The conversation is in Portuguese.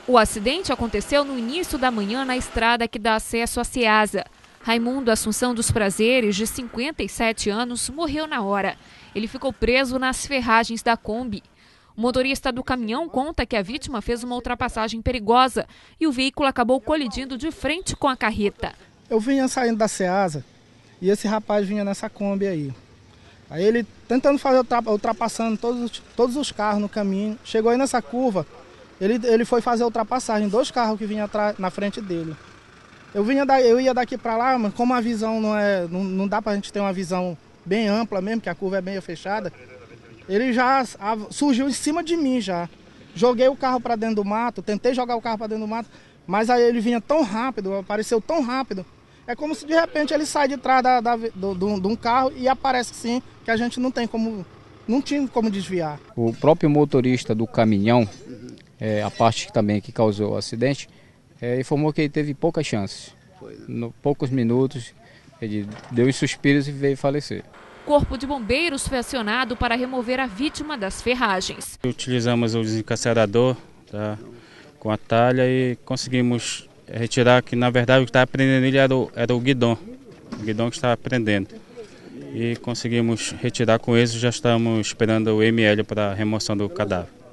O acidente aconteceu no início da manhã na estrada que dá acesso à Ceasa. Raimundo Assunção dos Prazeres, de 57 anos, morreu na hora. Ele ficou preso nas ferragens da Kombi. O motorista do caminhão conta que a vítima fez uma ultrapassagem perigosa e o veículo acabou colidindo de frente com a carreta. Eu vinha saindo da Ceasa e esse rapaz vinha nessa Kombi aí. Aí ele tentando fazer, ultrapassando todos os carros no caminho. Chegou aí nessa curva, ele foi fazer a ultrapassagem, 2 carros que vinham na frente dele. Eu ia daqui para lá, mas como a visão não dá para a gente ter uma visão bem ampla mesmo, que a curva é bem fechada, ele já surgiu em cima de mim já. Joguei o carro para dentro do mato, tentei jogar o carro para dentro do mato, mas aí ele vinha tão rápido, apareceu tão rápido. É como se de repente ele sai de trás de um carro e aparece assim, que a gente não tinha como desviar. O próprio motorista do caminhão, a parte também que causou o acidente, informou que ele teve poucas chances. Poucos minutos, ele deu os suspiros e veio falecer. O Corpo de Bombeiros foi acionado para remover a vítima das ferragens. Utilizamos o desencarcerador com a talha e conseguimos retirar, que na verdade o que estava prendendo ele era o guidão que estava prendendo. E conseguimos retirar com êxito, já estamos esperando o ML para a remoção do cadáver.